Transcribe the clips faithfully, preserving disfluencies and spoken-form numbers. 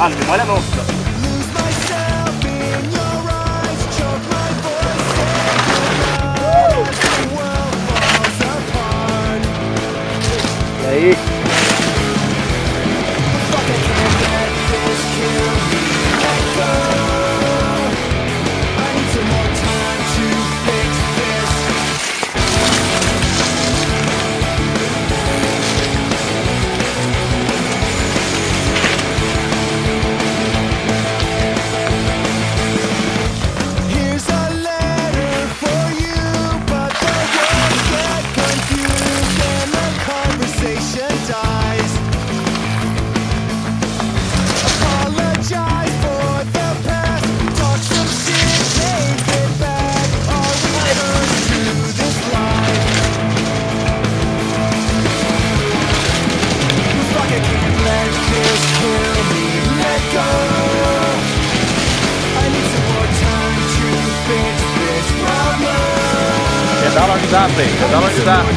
Ah, não me molha não, filho. E aí? Pedala onde dá, Play. Pedala onde dá.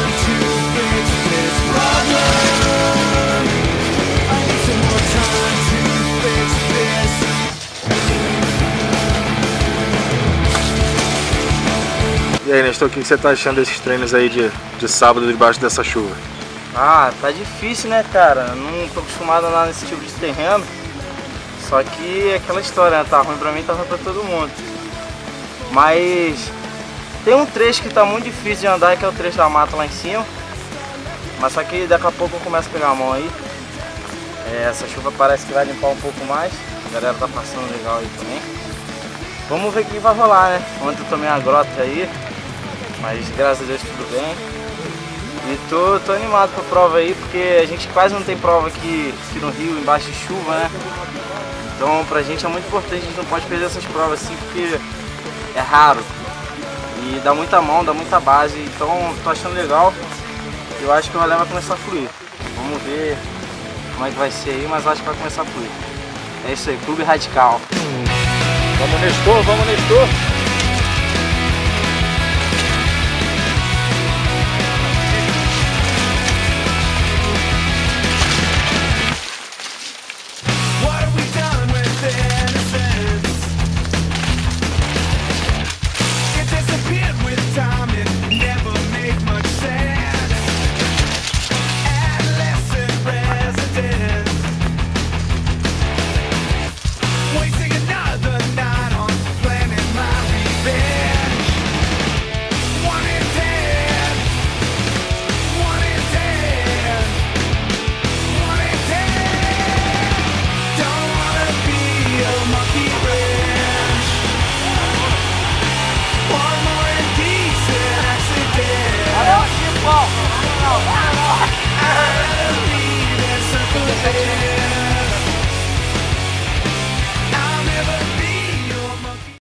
E aí, Nestor, o que você tá achando desses treinos aí de, de sábado debaixo dessa chuva? Ah, tá difícil, né, cara? Não tô acostumado a andar nesse tipo de terreno. Só que é aquela história, né? Tá ruim pra mim, tá ruim pra todo mundo. Mas tem um trecho que tá muito difícil de andar, que é o trecho da mata lá em cima. Mas só que daqui a pouco eu começo a pegar a mão aí. É, essa chuva parece que vai limpar um pouco mais. A galera tá passando legal aí também. Vamos ver o que vai rolar, né? Ontem eu tomei uma grota aí, mas graças a Deus tudo bem. E tô, tô animado pra prova aí, porque a gente quase não tem prova aqui, aqui no Rio, embaixo de chuva, né? Então pra gente é muito importante, a gente não pode perder essas provas assim, porque é raro. E dá muita mão, dá muita base, então tô achando legal. Eu acho que o rolê vai começar a fluir. Vamos ver como é que vai ser aí, mas acho que vai começar a fluir. É isso aí, Clube Radical. Vamos, Nestor, vamos, Nestor.